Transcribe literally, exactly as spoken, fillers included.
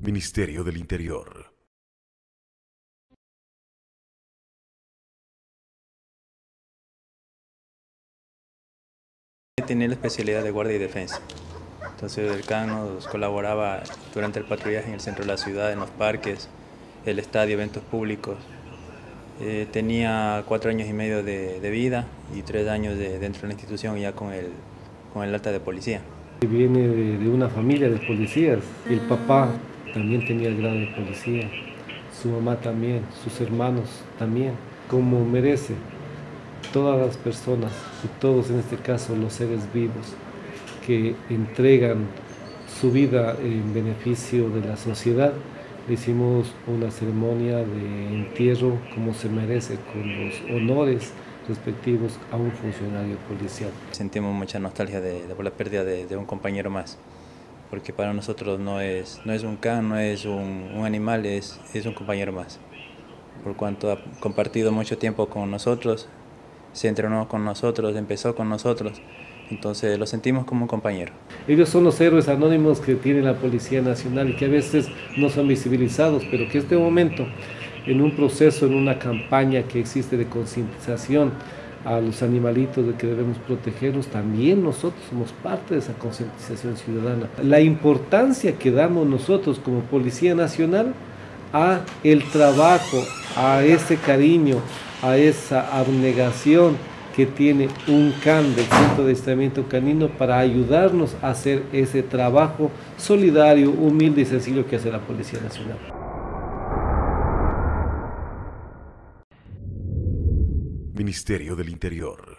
Ministerio del Interior. Tenía la especialidad de guardia y defensa. Entonces el C A N nos colaboraba durante el patrullaje en el centro de la ciudad, en los parques, el estadio, eventos públicos. Eh, tenía cuatro años y medio de, de vida y tres años de, dentro de la institución ya con el, con el alta de policía. Viene de, de una familia de policías. El papá también tenía el grado de policía, su mamá también, sus hermanos también, como merece todas las personas y todos en este caso los seres vivos que entregan su vida en beneficio de la sociedad. Le hicimos una ceremonia de entierro como se merece, con los honores respectivos a un funcionario policial. Sentimos mucha nostalgia de, de por la pérdida de, de un compañero más, porque para nosotros no es, no es un can, no es un, un animal, es, es un compañero más. Por cuanto ha compartido mucho tiempo con nosotros, se entrenó con nosotros, empezó con nosotros, entonces lo sentimos como un compañero. Ellos son los héroes anónimos que tiene la Policía Nacional y que a veces no son visibilizados, pero que en este momento, en un proceso, en una campaña que existe de concientización a los animalitos de que debemos protegerlos, también nosotros somos parte de esa concientización ciudadana. La importancia que damos nosotros como Policía Nacional a el trabajo, a ese cariño, a esa abnegación que tiene un C A N del Centro de Adiestramiento Canino para ayudarnos a hacer ese trabajo solidario, humilde y sencillo que hace la Policía Nacional. Ministerio del Interior.